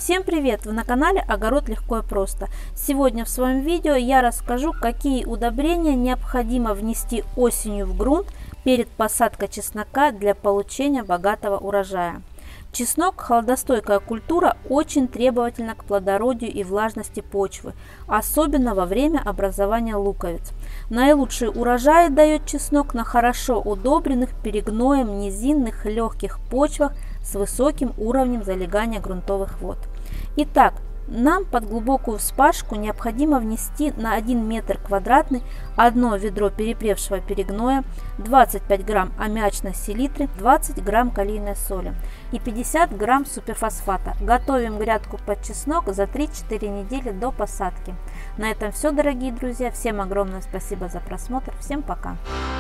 Всем привет! Вы на канале Огород легко и просто. Сегодня в своем видео я расскажу, какие удобрения необходимо внести осенью в грунт перед посадкой чеснока для получения богатого урожая. Чеснок – холодостойкая культура, очень требовательна к плодородию и влажности почвы, особенно во время образования луковиц. Наилучший урожай дает чеснок на хорошо удобренных перегноем низинных легких почвах с высоким уровнем залегания грунтовых вод. Итак, нам под глубокую вспашку необходимо внести на 1 метр квадратный 1 ведро перепревшего перегноя, 25 грамм аммиачной селитры, 20 грамм калийной соли и 50 грамм суперфосфата. Готовим грядку под чеснок за 3-4 недели до посадки. На этом все, дорогие друзья. Всем огромное спасибо за просмотр. Всем пока!